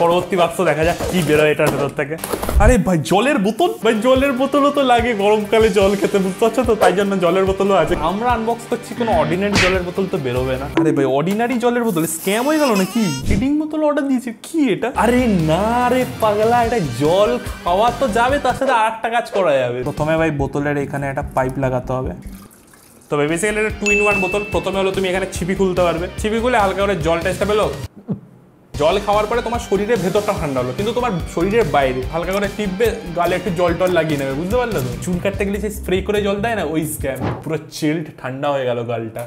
পরবর্তী বাক্স দেখা যাক কি বেরোয় এটার ভেতর থেকে। আরে ভাই জলের বোতল, ভাই জলের বোতলও তো লাগে গরমকালে জল খেতে, বুঝতে পারছো তো, তাই জন্য জলের বোতলও আছে। আমরা আনবক্স করছি, কোনো অর্ডিনারি জলের বোতল তো বেরোবে না। আরে ভাই অর্ডিনারি জলের বোতল স্ক্যাম হয়ে গেল নাকি? ফিডিং বোতল অর্ডার দিয়েছে, কি এটা? আরে না রে পাগলা, এটা জল খাওয়া তো যাবে, তার সাথে আরেকটা কাজ করা যাবে। প্রথমে ভাই বোতলের এখানে একটা পাইপ লাগাতে হবে। তবে বেসিক্যালি এটা 2-in-1 বোতল। প্রথমে হলো তুমি এখানে ছিপি খুলতে পারবে, ছিপি খুলে হালকা করে জল টেস্টটা পেলো, জল খাওয়ার পরে তোমার শরীরের ভেতরটা ঠান্ডা হলো, কিন্তু তোমার শরীরের বাইরে হালকা করে টিপবে, গালে একটু জল টল লাগিয়ে নেবে, বুঝতে পারলে তো? চুল কাটতে গেলে যে স্প্রে করে জল দেয় না, ওই স্ক্যাম। পুরো চিল্ড ঠান্ডা হয়ে গেল গালটা।